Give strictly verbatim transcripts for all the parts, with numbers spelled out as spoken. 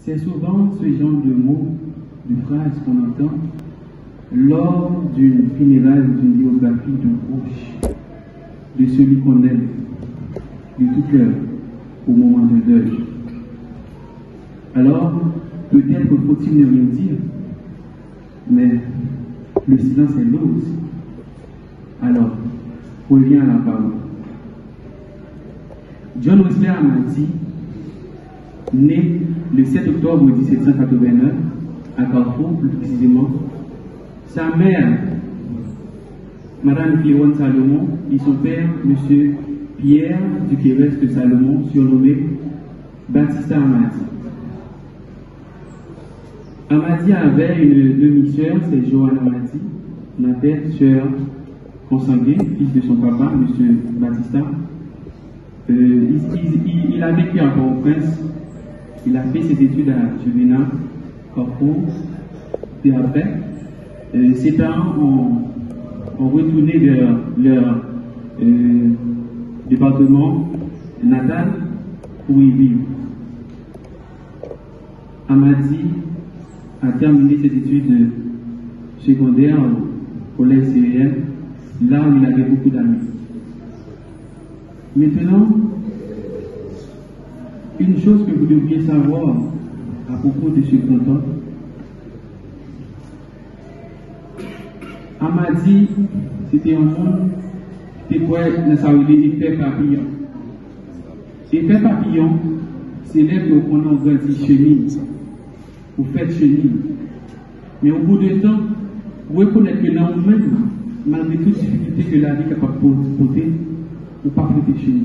C'est souvent ce genre de mots, de phrases qu'on entend lors d'une funéraille ou d'une biographie d'un proche, de celui qu'on aime, de tout cœur, au moment d'un deuil. Alors, peut-être faut-il ne rien dire, mais le silence est l'ose. Alors, revient à la parole. John Wesley Amadi, né le sept octobre mille sept cent quatre-vingt-neuf à Carrefour, plus précisément, sa mère, Madame Cléone Salomon, et son père, M. Pierre Duquerès de Salomon, surnommé Baptista Amadi. Amadi avait une demi-sœur, c'est Joanne Amadi, la tête sœur consanguine, fils de son papa, M. Baptista. Euh, il, il, il a vécu à Port-au-Prince, il a fait ses études à Juvénal, Carrefour, et après, euh, ses parents ont, ont retourné vers leur euh, département natal pour y vivre. Amadi a terminé ses études secondaires au collège C V M, là où il avait beaucoup d'amis. Maintenant, une chose que vous devriez savoir à propos de ce canton, Amadi, c'était un monde qui était dans sa effet papillon. Effet papillon, c'est l'œuvre qu'on a grandi chenille, vous faites chenille. Mais au bout de temps, vous reconnaissez que dans vous-même, malgré toutes les difficultés que la vie est capable de porter, ou pas prêter chenille.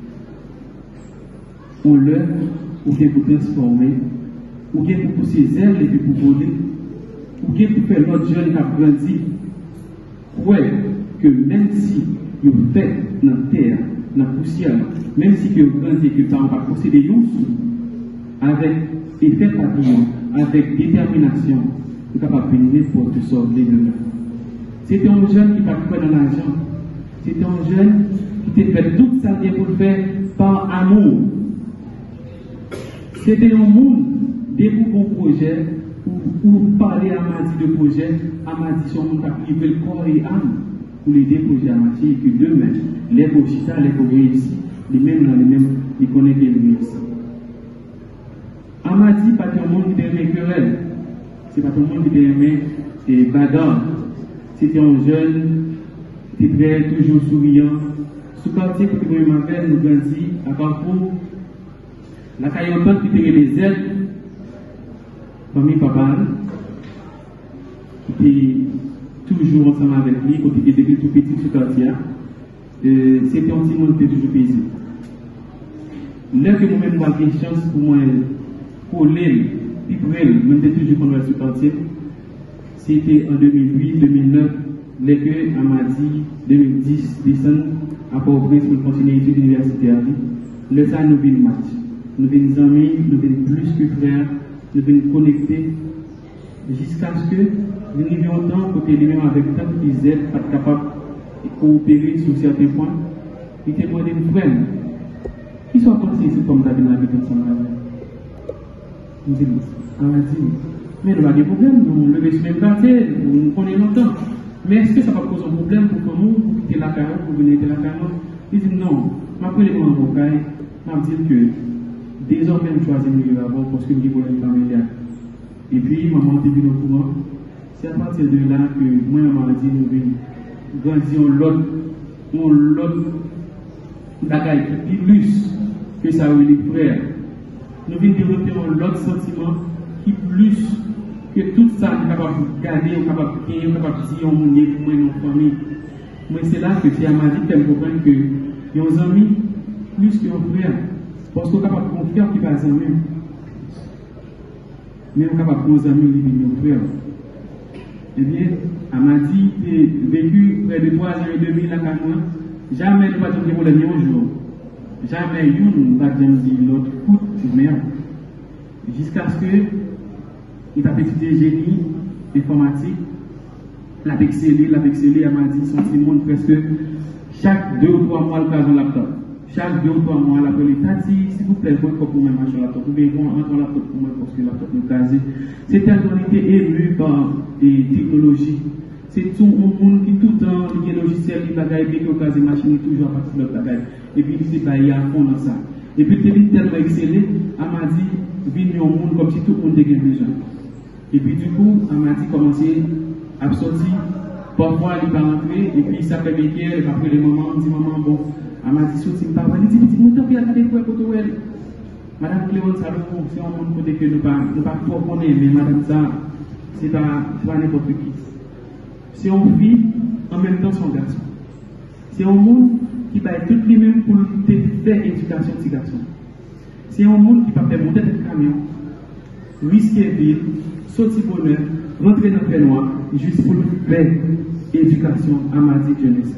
On l'œuvre, ou bien pour transformer, ou bien pour pousser ses ailes et puis pour voler, ou bien pour faire l'autre jeune qui a grandi. Ouais, que même si vous faites dans la terre, dans la poussière, même si vous grandissez, que vous n'avez pas possédé un avec effet papillon, avec détermination, vous êtes capable de venir pour te sauver de là. C'était un jeune qui n'a pas dans l'argent. C'était un jeune qui t'a fait tout ça pour le faire par amour. C'était un monde, dès que vous projet, ou parler à Amadi de projet, Amadi son monde qui veut le corps et âme pour les deux projets à Amadi, et que demain, les Bochita, les Corées ici, les mêmes dans les mêmes, ils connaissent bien réussi. Amadi, pas tout le monde qui aimait querelle, c'est pas tout le monde qui aimait et bagarre. C'était un jeune qui était toujours souriant. Sous quartier que nous avons nous grandi à Carrefour, la caillotte qui était les ailes, famille papa, qui était toujours ensemble avec lui, quand il était tout petit sous quartier. C'était un petit monde qui était toujours paisible. Là que moi-même j'ai une chance pour moi, pour l'aile, puis pour elle, même toujours qu'on va sous quartier, c'était en deux mille huit deux mille neuf, les que Amadi deux mille dix descend à Port-au-Prince pour continuer l'étude universitaire. Le ça nous vient match. Nous venons amis, nous venons plus que frères, nous venons connecter jusqu'à ce que nous arrivions au temps côté lui-même avec tant qu'ils aident, pas capables de coopérer sur certains points. Il était demandé une frère. Qui sont pensés ici comme David la vie ensemble? Nous disons, Amadi, mais nous avons des problèmes, nous levons sur le même quartier, nous connaissons longtemps. Mais est-ce que ça va poser un problème pour nous, pour quitter la carrière, pour venir de la carrière? Il dit non, je vais prendre mon avocat, je vais dire que désormais je choisis le milieu avant parce que je veux une familiale. Et puis, maman était venue au courant. C'est à partir de là que moi et maman dit nous venons grandir l'autre, l'autre bagaille qui plus que ça ou les frères. Nous venons développer l'autre sentiment qui plus que tout ça, nous sommes capables de garder, nous sommes capables de gagner, nous sommes capables de dire, on est pour nos familles. Moi, c'est là que c'est Amadi qui me comprend que nos amis, plus que nos frères, parce qu'on est capable de confier qui va aux amis. Mais on est capable de nos amis, nos frères. Eh bien, Amadi a vécu près de trois ans et demi là, jamais nous ne pouvons pas dire un jour. Jamais nous ne pouvons pas dire l'autre coup de merde. Jusqu'à ce que il a étudié génie informatique, l'a excellé, l'a excellé, elle m'a dit son petit monde presque chaque deux ou trois mois le cas dans laptop. chaque deux ou trois mois, la police dit, s'il vous plaît, vous pouvez même marcher la porte, ou bien vous entrez la porte pour moi parce que la porte nous case. C'est tellement été ému par des technologies. C'est tout le monde qui tout le temps, il y a un logiciel qui bagaille, bien que case machine, toujours à partir de la bagaille. Et puis, il s'est baillé à fond dans ça. Et puis, il est tellement excellé, elle m'a dit, venir au monde comme si tout le monde avait besoin. Et puis, du coup, elle m'a dit, commencer à sortir. Parfois, il va rentrer, et puis, ça fait métier, elle va appeler les mamans, elle dit, maman, bon, elle m'a dit, sortir, pas, elle dit, petit, mon temps, puis regardez quoi, pour toi, Madame Clément Salomon, c'est un monde côté que nous ne pouvons pas trop connaître, mais Madame ça, c'est pas, pas n'importe qui. C'est une fille, en même temps son garçon. C'est un monde qui va être tout lui-même pour faire éducation de ces garçons. C'est un monde qui va faire monter le camion, risquer vivre, sortir bonheur, rentrer dans le noir, juste pour faire éducation à ma vie jeunesse.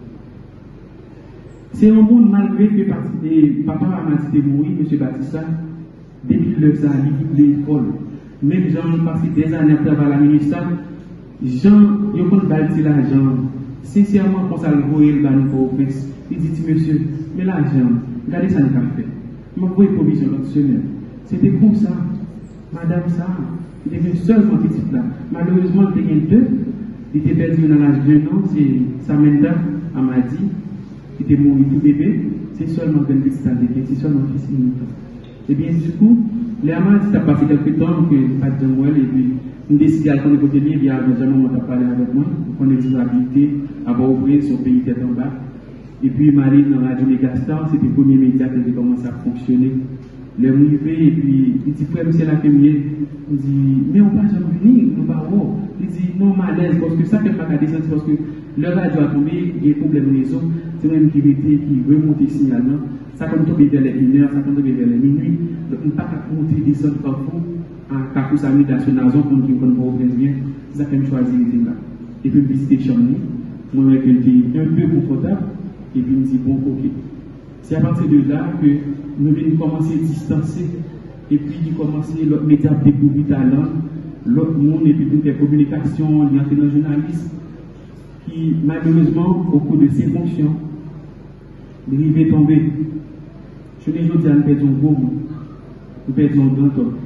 C'est un monde malgré que papa m'a dit de mourir, M. Baptista, depuis le ça a l'école. Même Jean passé des années à travailler à la ministère, Jean, il y a pas de l'argent. Sincèrement, quand ça le voit, il va nous province. Il dit, monsieur, mais l'argent, regardez ça, nous avons fait. Je vais vous provision additionnelle. C'était comme ça. Madame ça, il était seulement petit là. Malheureusement, il était deux. Il était perdu dans l'âge de deux ans. C'est Samantha, elle m'a dit. Il était mort tout bébé. C'est seulement un petit stade. C'est seulement un fils minute. Et bien, du coup, les amants, ça a passé quelques temps que pas de Noël. Et puis, nous décidons à prendre côté bien. Il y a Benjamin qui a parlé avec moi. On a dit habilité à ouvrir son pays tête en bas. Et puis, Marie, dans la radio Mégastar, c'était le premier média qui a commencé à fonctionner. Le arrivé, et puis, il dit, frère, monsieur la première, il dit, mais on ne va jamais venir, on va voir. Il dit, non, malaise, parce que ça fait pas la descente, parce que le radio a tombé, il y a des problèmes maison, c'est même qui qui remonte le signal, non? Ça compte tomber vers les une heure, ça compte tomber vers les minuit, donc on ne peut pas monter, descendre parfois, à Kakou Sami, dans son maison, pour nous qu'on va bien, c'est ça qu'on choisit, là. Et puis, visiter Chamni, moi, avec un peu confortable, et puis, il me dit, bon, ok. C'est à partir de là que nous venons commencer à distancer et puis nous commencer l'autre média de découvrir talent, l'autre monde et puis toutes les communications, l'entrée dans le journalisme, qui malheureusement, au cours de ces fonctions, arrivent à tomber. Je ne dis pas nous perdons un gros mot, nous perdons un grand homme.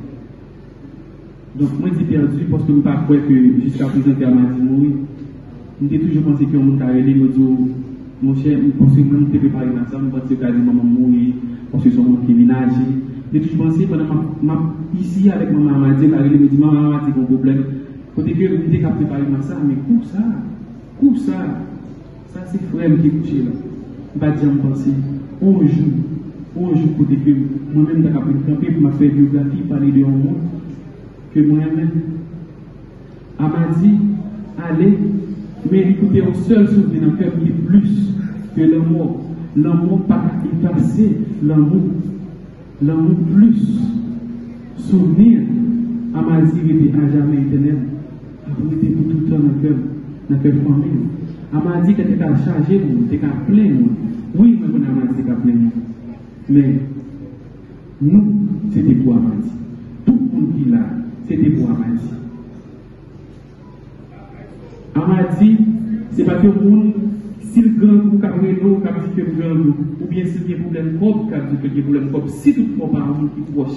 Donc, moi, j'ai perdu parce que nous ne pas croire que jusqu'à présent, il m'a dit mourir. Nous avons toujours pensé que mon carré, nous disons, mon cher, parce que nous sommes préparés dans ça, nous pensons que maman mourir, parce que son monde qui vient agir. J'ai toujours pensé, pendant ma ici avec maman, m'a dit, elle me dit, maman, a un problème. Côté que nous sommes préparés dans ça, mais où ça? Où ça? Ça, c'est frère qui est couché là. Je ne vais pas penser, un jour, un jour, côté que moi-même, j'ai appris de camper pour ma faire biographie, parler de un monde, que moi-même, elle m'a dit, allez, mais écoutez, un seul souvenir dans le cœur qui est plus que l'amour. L'amour pas effacer, l'amour. L'amour plus. Souvenir, à ma dit, à jamais éternel. Après, était pour tout le temps dans le cœur, dans le cœur famille. Elle m'a dit qu'elle était à charger, elle était à plein. Oui, mais elle m'a dit qu'elle était à plein. Mais nous, c'était pour Amadi. Tout le monde qui est là, c'était pour Amadi. Amadi, c'est pas que le monde, si le grand coup a dit que le grand coup, ou bien s'il y a un problème propre, qui a dit qu'il y a un problème propre, si tout le monde par un monde qui proche,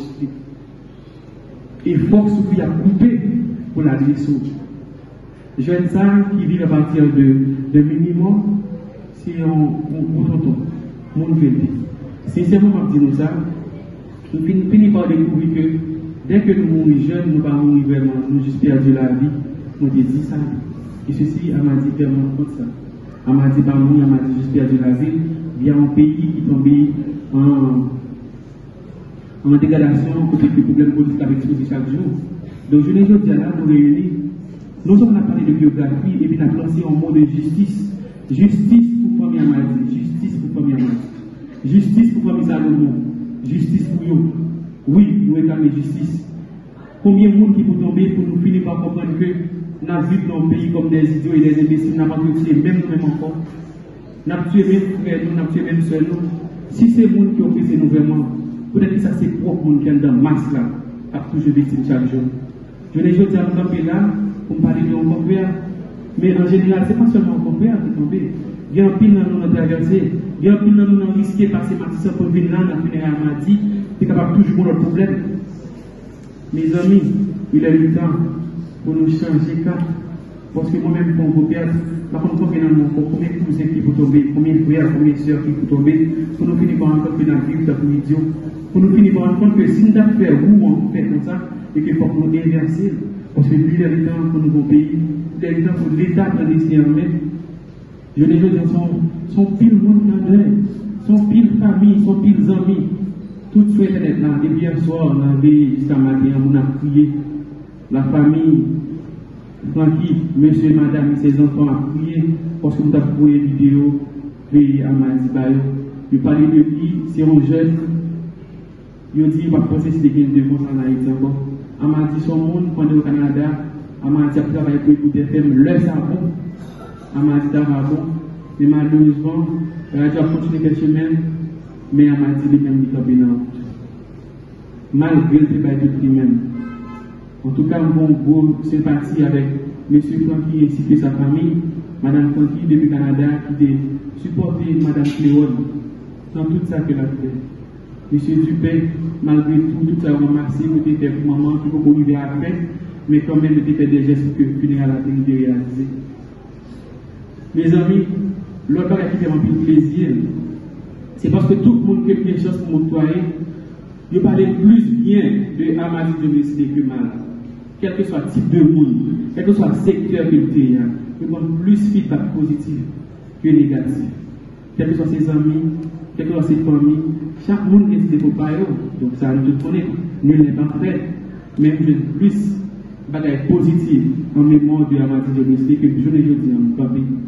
il faut que ce soit coupé pour la direction. Jeunes gens qui vivent à partir de, de minimum, c'est un tonton, mon vérité. Sincèrement, je dis ça, nous finissons par découvrir que dès que nous mourons jeunes, nous ne pouvons mourir vraiment, nous juste perdu la vie, nous disons ça. Et ceci, elle m'a dit tellement comme ça. Elle m'a dit, bah, moi, elle m'a dit, juste perdu la vie, il y a un pays qui tombe en, en dégradation, côté que le problème politique avec exposé chaque jour. Donc, je ne dis pas là, nous réunis, nous sommes parlé de biographie et puis nous avons lancé un mot de justice. Justice pour famille Amadi, justice pour famille Amadi, justice pour famille Salomon, justice pour nous. Oui, nous réclamons justice. Combien de monde qui peut tomber pour nous finir par comprendre que nous avons vécu dans un pays comme des idiots et des imbéciles, nous n'avons pas tué même nous-mêmes encore. Nous avons tué même frères, nous avons tué même seuls. Si c'est le monde qui oppresse nous vraiment, peut-être que ça c'est propre monde qui est dans la masse là, qui a toujours victime chaque jour. Je ne dis pas à là pour parler de mon compère, mais en général, ce n'est pas seulement mon compère qui est tombé. Il y a un pile dans nous traverser, il y a un pile dans nous risquer passer Matissa pour venir là, dans le funéraire Madi, tu es capable toujours pour le problème. Mes amis, il est le temps pour nous changer de cap. Parce que moi-même, pour vous perdre, par contre, combien de cousins qui vont tomber, combien de frères, combien de soeurs qui vont tomber, pour nous finir par rendre compte que dans la vie, pour idiot, pour nous finir par rendre compte que si nous avons fait où on fait comme ça, et qu'il faut nous inverser, parce que lui, il est le temps pour nos pays, il est le temps pour l'État de décider en main. Je les gens sont, sont pile monde dans l'œil, sont pile famille, sont pile amis. Tout sur Internet là, depuis hier soir, on avait jusqu'à matin, on a prié. La famille, Francky, monsieur, madame, ses enfants ont prié parce que nous avons trouvé une vidéo puis à Madibayo. Je parlais de lui, c'est un jeune. Il dit qu'il va penser que c'est une défense en Haïti encore. On m'a dit son monde, quand on est au Canada, on m'a dit qu'il travaille pour écouter F M, le savon. On m'a dit d'abord bon, mais malheureusement, la radio a continué quelques semaines, mais on m'a dit les mêmes qui sont dans malgré le travail de lui-même. En tout cas, mon gros sympathie avec M. Francky ainsi que sa famille, Mme Francky depuis le Canada, qui a supporté Mme Cléone dans tout ça qu'elle a fait. M. Dupé, malgré tout, tout ça a remercié, vous avez fait pour maman, qui vous arriver à faire, mais quand même, vous avez fait des gestes pour que le funérail a été réalisé. Mes amis, l'autre chose qui fait remplir plaisir, c'est parce que tout le monde qui a une chance pour m'octroyer, je parlais plus bien de Amadi Domestique que mal. Quel que soit le type de monde, quel que soit le secteur que tu es, je donne plus feedback positif que négatif. Quels que soient ses amis, quelles que soient ses familles, chaque monde qui est pour parler, donc ça nous tout connaît, nul n'est pas fait, mais je donne plus de bagages positifs en mémoire de Amadi Domestique que je ne dis pas.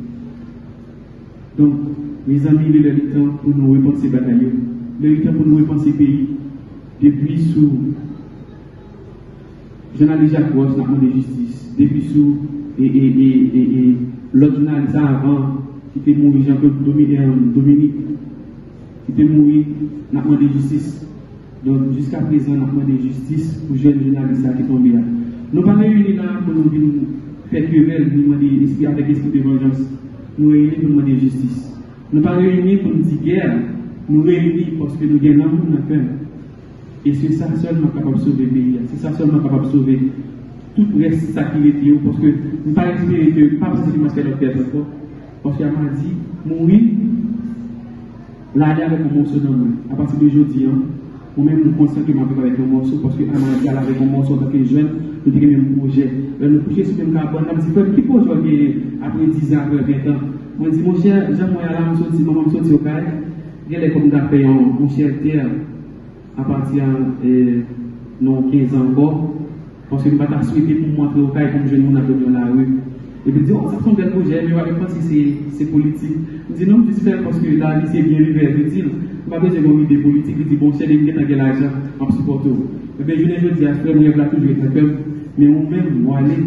Donc, mes amis, il est le temps pour nous repenser bagages, il est le temps pour nous repenser pays. Depuis sous journaliste Jacques Ross, la de justice, depuis sous et, et, et, et, et l'autre journaliste avant, qui était mort, Jean-Claude Dominique, qui était mort, la de justice. Donc jusqu'à présent, la de justice pour jeunes journalistes qui tombent là. Nous ne sommes pas réunis là pour nous faire querelle, avec l'esprit de vengeance. Nous réunis pour nous demander justice. Nous ne sommes pas réunis pour nous dire guerre, nous réunis parce que nous avons l'amour dans le cœur. Et c'est ça seulement capable de sauver le pays. C'est ça seulement capable de sauver tout le reste de sa activité. Parce que nous ne pouvons pas espérer que, pas parce que je suis tête encore, parce qu'elle m'a dit, mourir, là, il y avait un morceau dans moi. À partir d'aujourd'hui, moi-même, nous conscients que je m'appelle avec un morceau, parce qu'elle m'a dit, elle avait un morceau en tant que jeune, nous disons même projet. Nous coucher sur le même carbone, elle me dit, qui peut jouer après dix ans, après vingt ans? Moi, je dis, mon cher, j'aimerais aller à la maison, maman me sortir au carré, il y a comme d'après un cher terre. À partir de euh, quinze ans encore, parce que nous ne pouvons pas souhaiter pour montrer au cas comme je ne m'en dans la rue. Et puis, oh, ça sont des projets, mais on va penser que c'est politique. Je dis non, je dis parce que la vie c'est bien rivé. Je dis, on va pas besoin d'une idée politique. Je dis, bon, c'est des milliers de l'argent en supportant. Et bien, je ne dis à frère, je vais toujours être peuple, mais nous-mêmes, nous allons.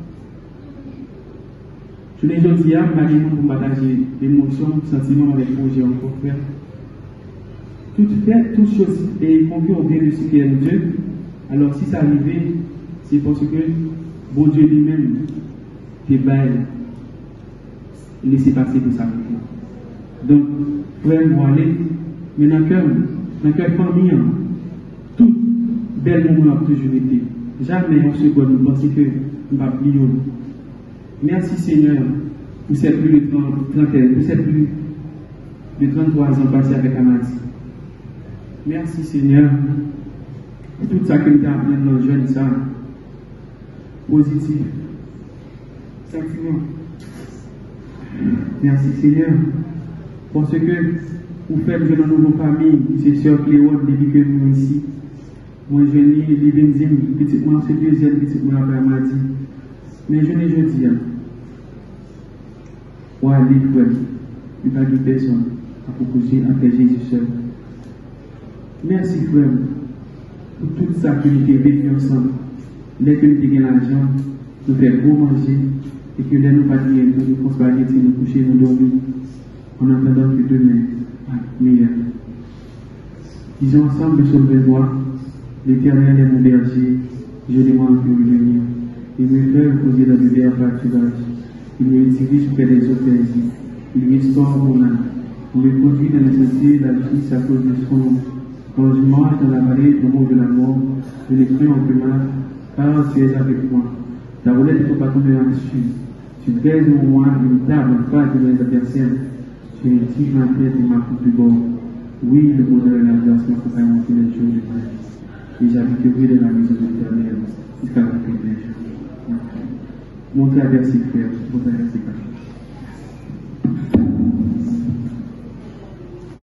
Je ne dis à ma pour partager émotions, sentiments avec le projet encore frère. Tout fait, toute chose est conclue bien de ce qui est Dieu. Alors si ça arrive, c'est parce que bon Dieu lui-même te baille, laissez passer de ça. Donc, frère, moi aller, mais dans le cœur, dans le cœur famille, tout bel moment a toujours été. Jamais en seconde nous pensons que nous va oublier. Merci Seigneur pour cette plus de trentaine, pour cette plus de trente-trois ans passés avec Amadi. Merci Seigneur pour tout ça que nous avons appris dans le jeune, ça, positif, sentiment. Merci Seigneur, parce que vous faites de nos nouvelles familles, c'est sûr Cléone depuis que nous ici. Moi je viens de Livenzim, petit moi c'est le deuxième petit moi après Amadi. Mais je ne veux dire, ou aller frère, il n'y a pas de personne à proposer après Jésus seul. Merci frère pour tout ça que nous avons vécu ensemble. Dès que nous avons l'argent, nous faisons beau manger et que nous pas dire nous nous spaghetti, nous coucher, nous dormir en attendant que demain soit meilleur. Disons ensemble, sauvez-moi, l'Éternel est mon berger, je demande que vous venir. Il me fait reposer dans le verre pâturage, il me dirige près des eaux paisibles. il restaure mon âme. Vous me conduit dans les sentiers de la justice à cause de son nom. Quand je marche dans la vallée du monde de la mort, je ne crains aucun mal, car tu es avec moi. Ta roulette ne peut pas tomber en dessus. Tu dresses devant moi une table en face de mes adversaires. Tu intiges ma tête et ma coupe de bord. Oui, le bonheur et la grâce m'accompagneront tous les jours de ma vie. Et j'habiterai dans la maison de l'Éternel jusqu'à la fin des jours. Montez à verset frère, montez à verset quatre.